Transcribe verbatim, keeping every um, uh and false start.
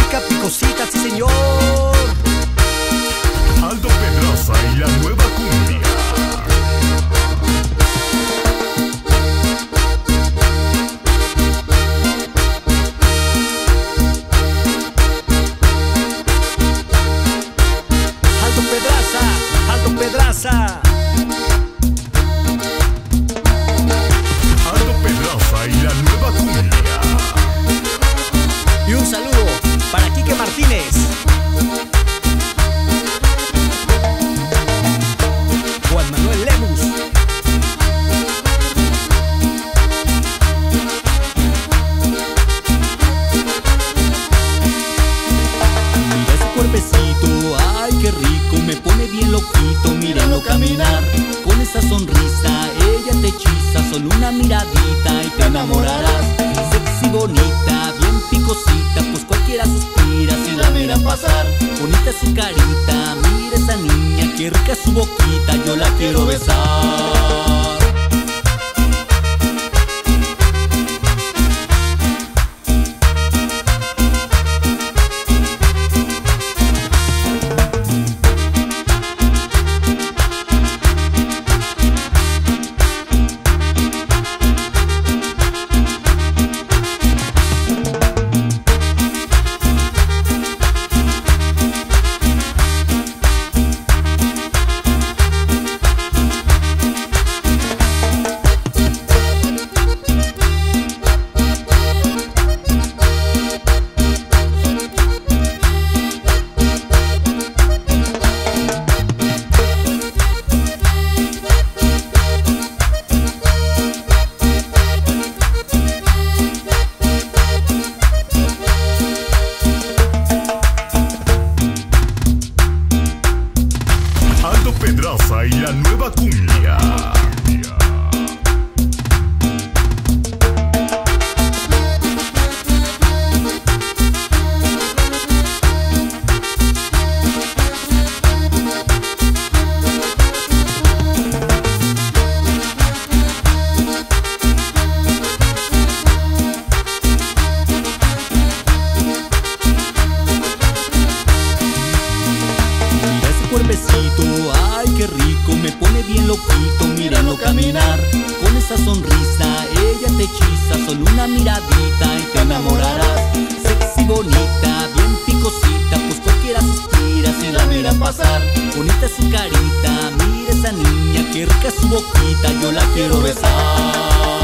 rica, picosita, sí señor. Aldo Pedraza y la nueva cumbia. Aldo Pedraza, Aldo Pedraza. Aldo Pedraza y la nueva cumbia. Y un saludo para Quique Martínez, Juan Manuel Lemus. Mira ese cuerpecito, ay qué rico, me pone bien loquito, míralo caminar. Con esa sonrisa, ella te hechiza, solo una miradita y te enamorarás. Sexy, bonita, bien picosita, pues cualquiera suspira si la miran pasar. Bonita su carita, mira esa niña, qué rica su boquita, yo la quiero besar. Aldo Pedraza y la nueva cumbia. Mira ese cuerpecito, ay qué rico, me pone bien loquito, míralo caminar. Con esa sonrisa, ella te hechiza, solo una miradita y te enamorarás. Sexy, bonita, bien picosita, pues cualquiera suspira si la miran pasar. Bonita su carita, mira esa niña, qué rica su boquita, yo la quiero besar.